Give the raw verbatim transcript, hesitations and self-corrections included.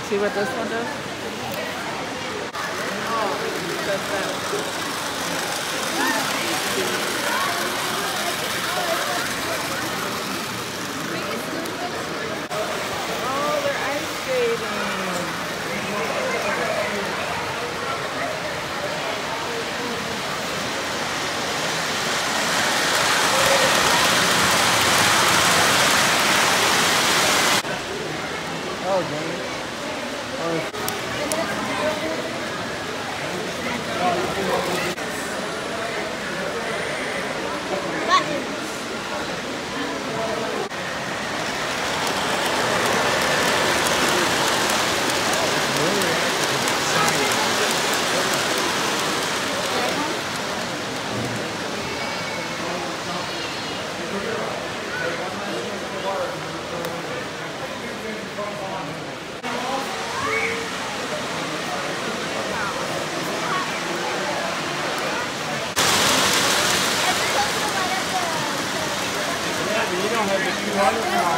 See what this one does? Oh, that's that. Oh, they're ice skating. Oh, dang it. Oh. You don't have the two hundred